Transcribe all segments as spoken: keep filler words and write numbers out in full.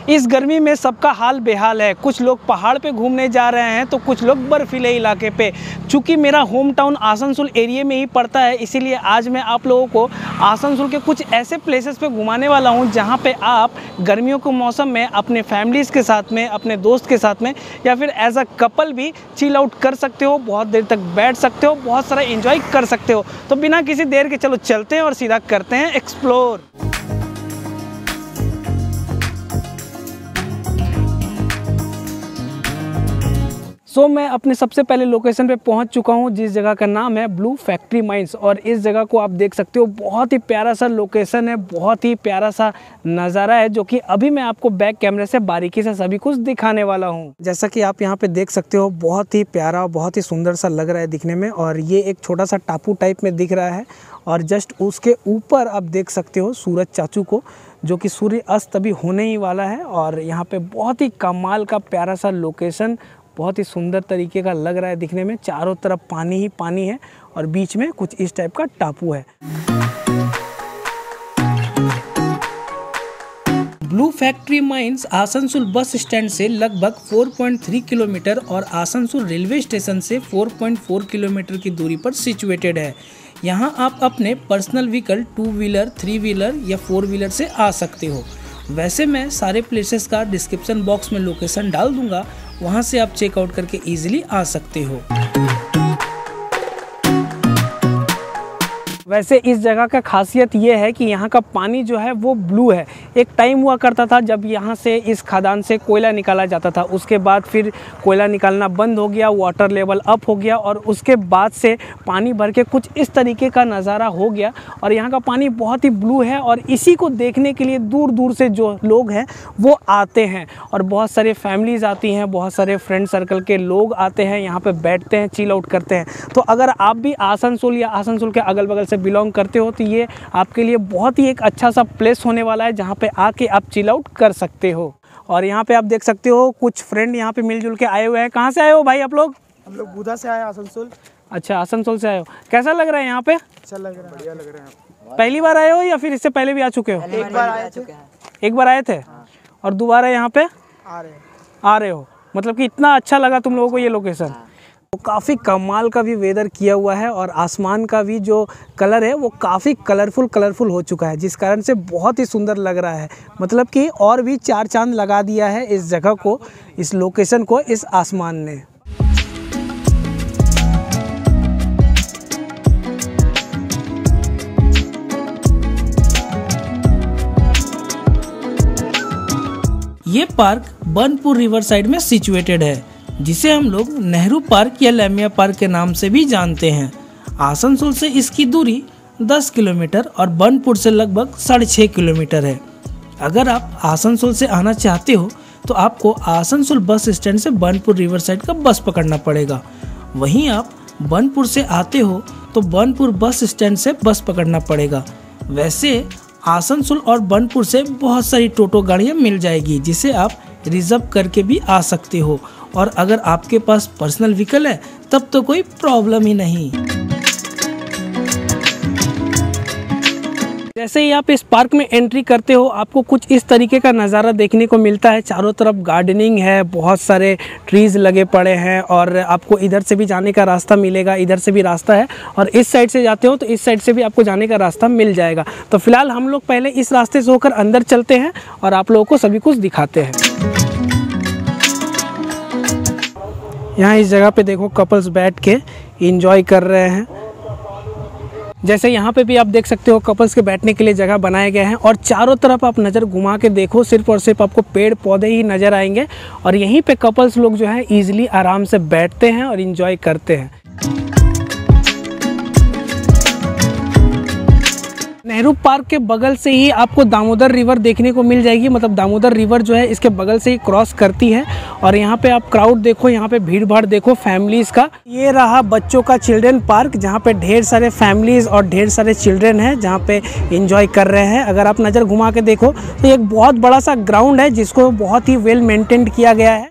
इस गर्मी में सबका हाल बेहाल है। कुछ लोग पहाड़ पे घूमने जा रहे हैं तो कुछ लोग बर्फीले इलाके पे। चूँकि मेरा होम टाउन आसनसोल एरिया में ही पड़ता है, इसीलिए आज मैं आप लोगों को आसनसोल के कुछ ऐसे प्लेसेस पे घुमाने वाला हूँ जहाँ पे आप गर्मियों के मौसम में अपने फैमिलीज़ के साथ में, अपने दोस्त के साथ में या फिर एज अ कपल भी चिल आउट कर सकते हो, बहुत देर तक बैठ सकते हो, बहुत सारा एंजॉय कर सकते हो। तो बिना किसी देर के चलो चलते हैं और सीधा करते हैं एक्सप्लोर। सो so, मैं अपने सबसे पहले लोकेशन पे पहुंच चुका हूं, जिस जगह का नाम है ब्लू फैक्ट्री माइंस। और इस जगह को आप देख सकते हो, बहुत ही प्यारा सा लोकेशन है, बहुत ही प्यारा सा नज़ारा है, जो कि अभी मैं आपको बैक कैमरे से बारीकी से सभी कुछ दिखाने वाला हूं। जैसा कि आप यहां पे देख सकते हो, बहुत ही प्यारा, बहुत ही सुंदर सा लग रहा है दिखने में। और ये एक छोटा सा टापू टाइप में दिख रहा है और जस्ट उसके ऊपर आप देख सकते हो सूरज चाचू को, जो कि सूर्य अस्त अभी होने ही वाला है। और यहाँ पे बहुत ही कमाल का प्यारा सा लोकेशन, बहुत ही सुंदर तरीके का लग रहा है दिखने में। चारों तरफ पानी ही पानी है और बीच में कुछ इस टाइप का टापू है। Blue factory mines Asansol bus stand से लगभग चार पॉइंट तीन किलोमीटर और आसनसोल रेलवे स्टेशन से चार पॉइंट चार किलोमीटर की दूरी पर सिचुएटेड है। यहाँ आप अपने personal vehicle two wheeler, three wheeler या फोर व्हीलर से आ सकते हो। वैसे मैं सारे प्लेसेस का डिस्क्रिप्शन बॉक्स में लोकेशन डाल दूंगा, वहां से आप चेकआउट करके इजीली आ सकते हो। वैसे इस जगह का खासियत ये है कि यहाँ का पानी जो है वो ब्लू है। एक टाइम हुआ करता था जब यहाँ से इस खदान से कोयला निकाला जाता था, उसके बाद फिर कोयला निकालना बंद हो गया, वाटर लेवल अप हो गया और उसके बाद से पानी भर के कुछ इस तरीके का नज़ारा हो गया। और यहाँ का पानी बहुत ही ब्लू है और इसी को देखने के लिए दूर दूर से जो लोग हैं वो आते हैं और बहुत सारे फैमिलीज़ आती हैं, बहुत सारे फ्रेंड सर्कल के लोग आते हैं, यहाँ पर बैठते हैं, चिल आउट करते हैं। तो अगर आप भी आसनसोल या आसनसोल के अगल बगल से बिलोंग करते हो तो ये आपके लिए बहुत ही एक अच्छा सा प्लेस होने वाला है, जहाँ पे आके आप चिल आउट कर सकते हो। और यहाँ पे आप देख सकते हो कुछ फ्रेंड यहाँ पे मिलजुल के आए हुए हैं। कहाँ से आए हो भाई आप लोग? हम लोग बुधा से आए आसनसोल। अच्छा, आसनसोल से आए हो। कैसा लग रहा है यहाँ पे? अच्छा लग रहा है, बढ़िया लग रहा है। पहली बार आए हो या फिर इससे पहले भी आ चुके हो? एक बार आए थे। एक बार आए थे और दोबारा यहाँ पे आ रहे आ रहे हो। मतलब कि इतना अच्छा लगा तुम लोगों को ये लोकेशन? तो काफ़ी कमाल का भी वेदर किया हुआ है और आसमान का भी जो कलर है वो काफ़ी कलरफुल कलरफुल हो चुका है, जिस कारण से बहुत ही सुंदर लग रहा है। मतलब कि और भी चार चांद लगा दिया है इस जगह को, इस लोकेशन को, इस आसमान ने। ये पार्क बनपुर रिवर साइड में सिचुएटेड है, जिसे हम लोग नेहरू पार्क या लेमिया पार्क के नाम से भी जानते हैं। आसनसोल से इसकी दूरी दस किलोमीटर और बनपुर से लगभग साढ़े छः किलोमीटर है। अगर आप आसनसोल से आना चाहते हो तो आपको आसनसोल बस स्टैंड से बनपुर रिवर साइड का बस पकड़ना पड़ेगा। वहीं आप बनपुर से आते हो तो बनपुर बस स्टैंड से बस पकड़ना पड़ेगा। वैसे आसनसोल और बनपुर से बहुत सारी टोटो गाड़ियाँ मिल जाएगी, जिसे आप रिजर्व करके भी आ सकते हो। और अगर आपके पास पर्सनल व्हीकल है तब तो कोई प्रॉब्लम ही नहीं। जैसे ही आप इस पार्क में एंट्री करते हो, आपको कुछ इस तरीके का नज़ारा देखने को मिलता है। चारों तरफ गार्डनिंग है, बहुत सारे ट्रीज लगे पड़े हैं और आपको इधर से भी जाने का रास्ता मिलेगा, इधर से भी रास्ता है और इस साइड से जाते हो तो इस साइड से भी आपको जाने का रास्ता मिल जाएगा। तो फिलहाल हम लोग पहले इस रास्ते से होकर अंदर चलते हैं और आप लोगों को सभी कुछ दिखाते हैं। यहाँ इस जगह पे देखो कपल्स बैठ के एंजॉय कर रहे हैं। जैसे यहाँ पे भी आप देख सकते हो कपल्स के बैठने के लिए जगह बनाए गए हैं और चारों तरफ आप नज़र घुमा के देखो, सिर्फ और सिर्फ आपको पेड़ पौधे ही नज़र आएंगे और यहीं पे कपल्स लोग जो है ईजिली आराम से बैठते हैं और एंजॉय करते हैं। नेहरू पार्क के बगल से ही आपको दामोदर रिवर देखने को मिल जाएगी। मतलब दामोदर रिवर जो है इसके बगल से ही क्रॉस करती है और यहाँ पे आप क्राउड देखो, यहाँ पे भीड़ भाड़ देखो फैमिलीज़ का। ये रहा बच्चों का चिल्ड्रन पार्क, जहाँ पे ढेर सारे फैमिलीज़ और ढेर सारे चिल्ड्रन हैं, जहाँ पे एंजॉय कर रहे हैं। अगर आप नज़र घुमा के देखो तो एक बहुत बड़ा सा ग्राउंड है जिसको बहुत ही वेल मेंटेन किया गया है।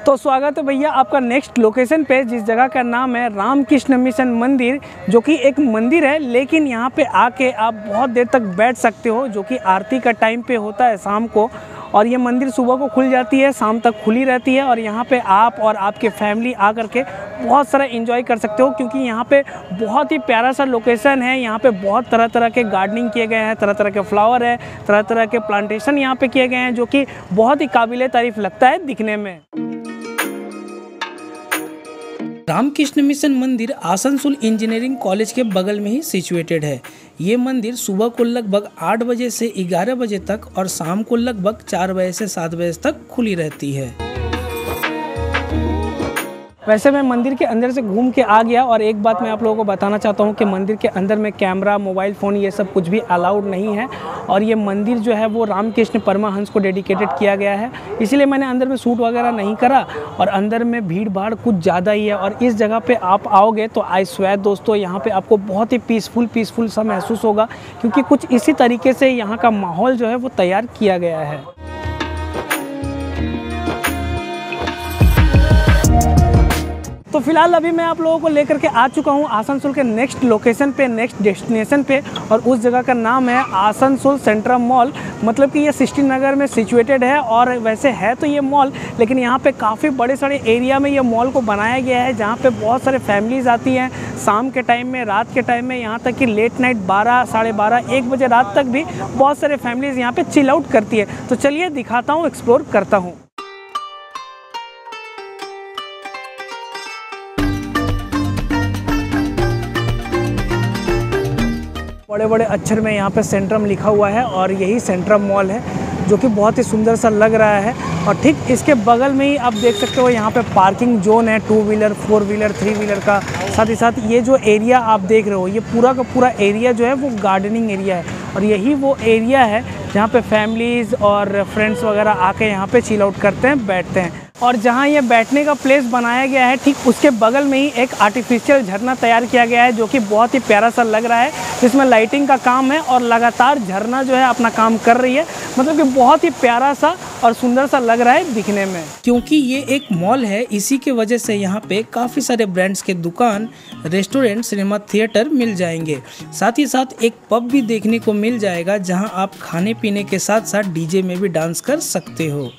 तो स्वागत है भैया आपका नेक्स्ट लोकेशन पे, जिस जगह का नाम है रामकृष्ण मिशन मंदिर, जो कि एक मंदिर है लेकिन यहाँ पे आके आप बहुत देर तक बैठ सकते हो, जो कि आरती का टाइम पे होता है शाम को। और ये मंदिर सुबह को खुल जाती है, शाम तक खुली रहती है। और यहाँ पे आप और आपके फैमिली आ करके बहुत सारा एंजॉय कर सकते हो, क्योंकि यहाँ पे बहुत ही प्यारा सा लोकेशन है। यहाँ पे बहुत तरह तरह के गार्डनिंग किए गए हैं, तरह तरह के फ्लावर है, तरह तरह के प्लांटेशन यहाँ पे किए गए हैं, जो कि बहुत ही काबिले तारीफ लगता है दिखने में। रामकृष्ण मिशन मंदिर आसनसोल इंजीनियरिंग कॉलेज के बगल में ही सिचुएटेड है। ये मंदिर सुबह को लगभग आठ बजे से ग्यारह बजे तक और शाम को लगभग चार बजे से सात बजे तक खुली रहती है। वैसे मैं मंदिर के अंदर से घूम के आ गया, और एक बात मैं आप लोगों को बताना चाहता हूँ कि मंदिर के अंदर में कैमरा, मोबाइल फ़ोन ये सब कुछ भी अलाउड नहीं है। और ये मंदिर जो है वो रामकृष्ण परमहंस को डेडिकेटेड किया गया है, इसीलिए मैंने अंदर में शूट वगैरह नहीं करा। और अंदर में भीड़ भाड़ कुछ ज़्यादा ही है, और इस जगह पे आप आओगे तो आई स्वेयर दोस्तों, यहाँ पे आपको बहुत ही पीसफुल पीसफुल सा महसूस होगा, क्योंकि कुछ इसी तरीके से यहाँ का माहौल जो है वो तैयार किया गया है। तो फिलहाल अभी मैं आप लोगों को लेकर के आ चुका हूँ आसनसोल के नेक्स्ट लोकेशन पे, नेक्स्ट डेस्टिनेशन पे, और उस जगह का नाम है आसनसोल सेंट्रम मॉल। मतलब कि ये सिक्सटी नगर में सिचुएटेड है, और वैसे है तो ये मॉल, लेकिन यहाँ पे काफ़ी बड़े सारे एरिया में ये मॉल को बनाया गया है, जहाँ पे बहुत सारे फैमिलीज़ आती हैं शाम के टाइम में, रात के टाइम में, यहाँ तक कि लेट नाइट बारह साढ़े बारह एक बजे रात तक भी बहुत सारे फैमिलीज़ यहाँ पर चिल आउट करती है। तो चलिए दिखाता हूँ, एक्सप्लोर करता हूँ। बड़े बड़े अक्षर में यहाँ पे सेंट्रम लिखा हुआ है, और यही सेंट्रम मॉल है, जो कि बहुत ही सुंदर सा लग रहा है। और ठीक इसके बगल में ही आप देख सकते हो यहाँ पे पार्किंग जोन है, two wheeler, four wheeler, three wheeler का। साथ ही साथ ये जो एरिया आप देख रहे हो, ये पूरा का पूरा एरिया जो है वो गार्डनिंग एरिया है, और यही वो एरिया है जहाँ पे फैमिलीज़ और फ्रेंड्स वगैरह आके यहाँ पे चिल आउट करते हैं, बैठते हैं। और जहाँ ये बैठने का प्लेस बनाया गया है, ठीक उसके बगल में ही एक आर्टिफिशियल झरना तैयार किया गया है, जो कि बहुत ही प्यारा सा लग रहा है, जिसमें लाइटिंग का काम है और लगातार झरना जो है अपना काम कर रही है। मतलब कि बहुत ही प्यारा सा और सुंदर सा लग रहा है दिखने में। क्योंकि ये एक मॉल है, इसी की वजह से यहाँ पे काफ़ी सारे ब्रांड्स के दुकान, रेस्टोरेंट, सिनेमा, थिएटर मिल जाएंगे। साथ ही साथ एक पब भी देखने को मिल जाएगा, जहाँ आप खाने पीने के साथ साथ डीजे में भी डांस कर सकते हो।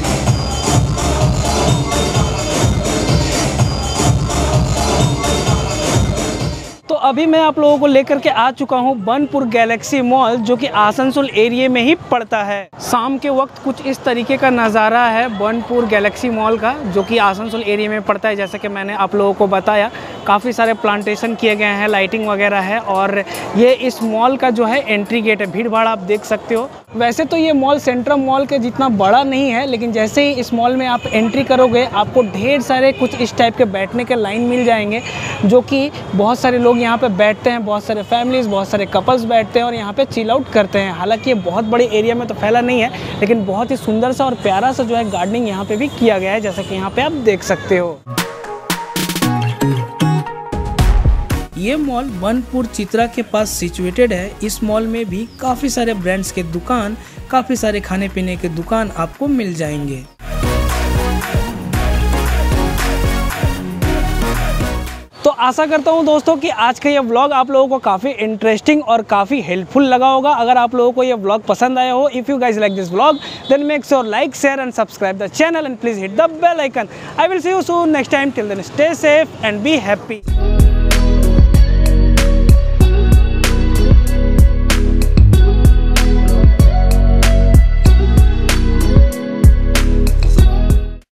तो अभी मैं आप लोगों को लेकर के आ चुका हूँ बनपुर गैलेक्सी मॉल, जो कि आसनसोल एरिया में ही पड़ता है। शाम के वक्त कुछ इस तरीके का नज़ारा है बनपुर गैलेक्सी मॉल का, जो कि आसनसोल एरिया में पड़ता है। जैसे कि मैंने आप लोगों को बताया, काफ़ी सारे प्लांटेशन किए गए हैं, लाइटिंग वगैरह है, और ये इस मॉल का जो है एंट्री गेट है। भीड़ भाड़ आप देख सकते हो। वैसे तो ये मॉल सेंट्रम मॉल के जितना बड़ा नहीं है, लेकिन जैसे ही इस मॉल में आप एंट्री करोगे, आपको ढेर सारे कुछ इस टाइप के बैठने के लाइन मिल जाएंगे, जो कि बहुत सारे लोग यहाँ पे बैठते हैं, बहुत सारे फैमिलीज, बहुत सारे कपल्स बैठते हैं और यहाँ पे चिल आउट करते हैं। हालांकि ये बहुत बड़े एरिया में तो फैला नहीं है, लेकिन बहुत ही सुंदर सा और प्यारा सा जो है गार्डनिंग यहाँ पे भी किया गया है, जैसा कि यहाँ पे आप देख सकते हो। ये मॉल बनपुर चित्रा के पास सिचुएटेड है। इस मॉल में भी काफ़ी सारे ब्रांड्स के दुकान, काफ़ी सारे खाने पीने के दुकान आपको मिल जाएंगे। तो आशा करता हूँ दोस्तों कि आज का ये व्लॉग आप लोगों को काफ़ी इंटरेस्टिंग और काफ़ी हेल्पफुल लगा होगा। अगर आप लोगों को ये व्लॉग पसंद आया हो, if you guys like this vlog, then make sure like, share and subscribe the channel and please hit the bell icon. I will see you soon next time. Till then stay safe and be happy.